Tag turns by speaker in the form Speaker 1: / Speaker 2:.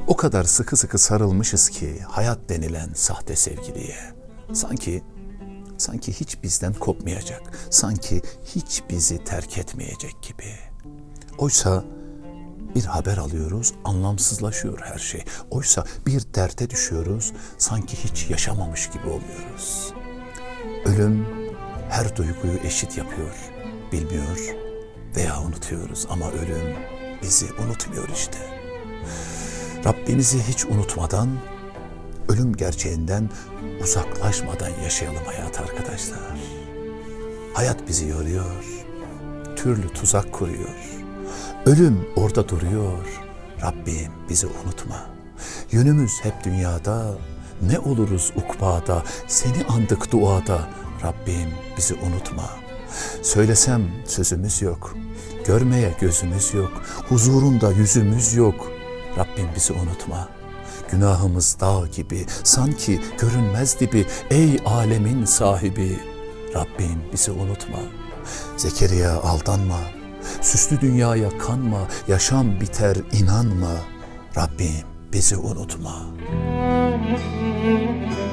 Speaker 1: O kadar sıkı sıkı sarılmışız ki hayat denilen sahte sevgiliye. Sanki hiç bizden kopmayacak, sanki hiç bizi terk etmeyecek gibi. Oysa bir haber alıyoruz, anlamsızlaşıyor her şey. Oysa bir derde düşüyoruz, sanki hiç yaşamamış gibi oluyoruz. Ölüm her duyguyu eşit yapıyor, bilmiyor veya unutuyoruz ama ölüm bizi unutmuyor işte. Rabbimizi hiç unutmadan, ölüm gerçeğinden uzaklaşmadan yaşayalım hayat arkadaşlar. Hayat bizi yoruyor, türlü tuzak kuruyor. Ölüm orada duruyor, Rabbim bizi unutma. Yönümüz hep dünyada, ne oluruz ukbada, seni andık duada, Rabbim bizi unutma. Söylesem sözümüz yok, görmeye gözümüz yok, huzurunda yüzümüz yok, Rabbim bizi unutma. Günahımız dağ gibi, sanki görünmez dibi, ey alemin sahibi, Rabbim bizi unutma. Zekeriya aldanma, süslü dünyaya kanma, yaşam biter inanma, Rabbim bizi unutma.